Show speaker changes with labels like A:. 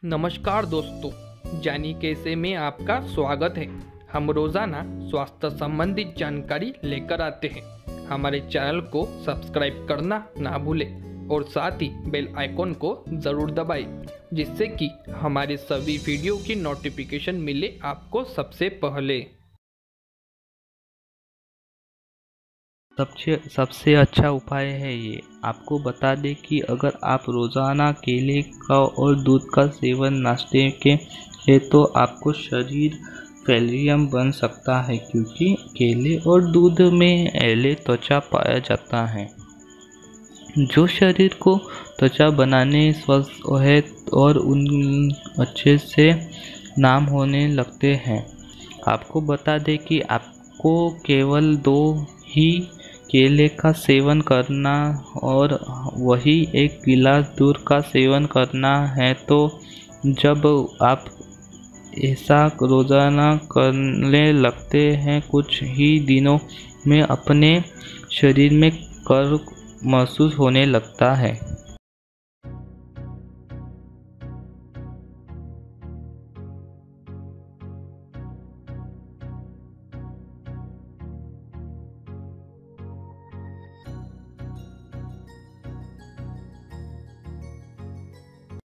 A: नमस्कार दोस्तों, जानी कैसे में आपका स्वागत है। हम रोज़ाना स्वास्थ्य संबंधित जानकारी लेकर आते हैं। हमारे चैनल को सब्सक्राइब करना ना भूलें और साथ ही बेल आइकॉन को ज़रूर दबाएं, जिससे कि हमारे सभी वीडियो की नोटिफिकेशन मिले आपको सबसे पहले।
B: सबसे अच्छा उपाय है ये। आपको बता दें कि अगर आप रोज़ाना केले का और दूध का सेवन नाश्ते के है तो आपको शरीर फैलियम बन सकता है, क्योंकि केले और दूध में एले त्वचा पाया जाता है जो शरीर को त्वचा बनाने स्वस्थ है और उन अच्छे से नाम होने लगते हैं। आपको बता दें कि आपको केवल 2 ही केले का सेवन करना और वही 1 गिलास दूध का सेवन करना है। तो जब आप ऐसा रोज़ाना करने लगते हैं, कुछ ही दिनों में अपने शरीर में कर महसूस होने लगता है।